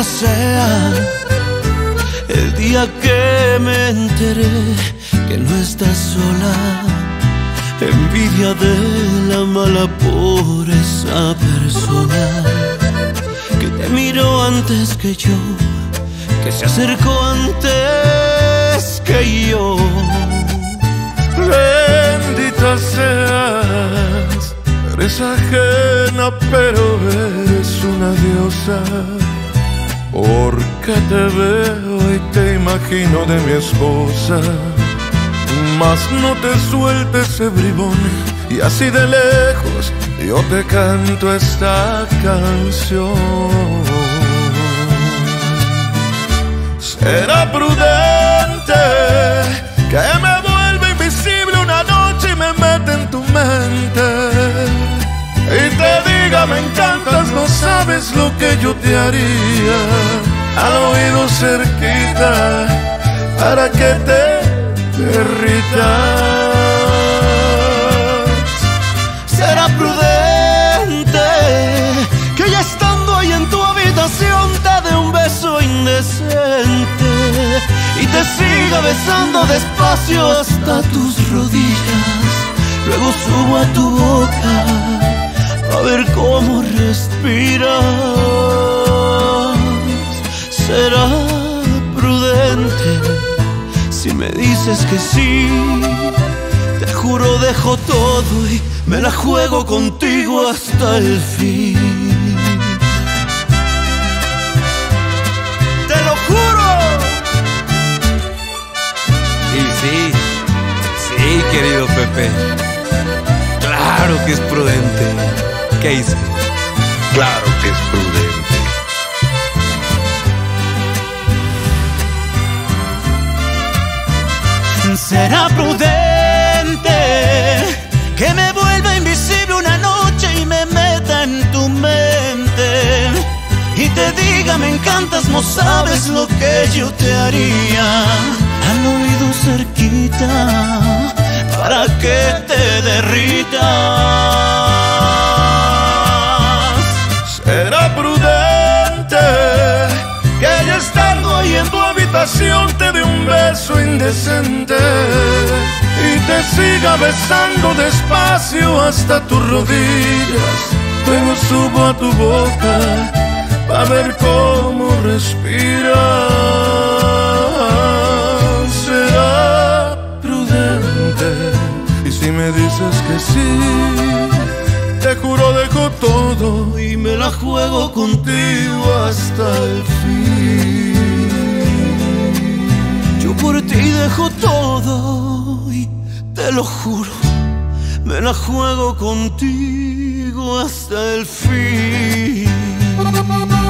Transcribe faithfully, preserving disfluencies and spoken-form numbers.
maldita sea el día que me enteré que no estás sola. Envidia de la mala por esa persona que te miró antes que yo, que se acercó antes que yo. Bendita seas, eres ajena pero eres una diosa, porque te veo y te imagino de mi esposa. Mas no te sueltes ese bribón y así de lejos yo te canto esta canción. Será prudente que me vuelva invisible una noche y me meta en tu mente y te diga me encantas, no sabes lo que yo te haría, al oído cerquita para que te derritas. Será prudente que ya estando ahí en tu habitación te dé un beso indecente y te siga besando despacio hasta tus rodillas. Luego subo a tu boca a ver cómo respiras. Será prudente si me dices que sí, te juro dejo todo y me la juego contigo hasta el fin. ¡Te lo juro! Y sí, sí, querido Pepe, claro que es prudente. ¿Qué hice? Claro que es prudente. Será prudente que me vuelva invisible una noche y me meta en tu mente y te diga me encantas, no sabes lo que yo te haría, al oído cerquita para que te derritas. Será prudente que ya estando ahí en tu habitación te dé un beso indecente y te siga besando despacio hasta tus rodillas. Luego subo a tu boca para ver cómo respiras. Será prudente y si me dices que sí, te juro dejo todo y me la juego contigo hasta el fin. Yo por ti dejo todo y te lo juro, me la juego contigo hasta el fin.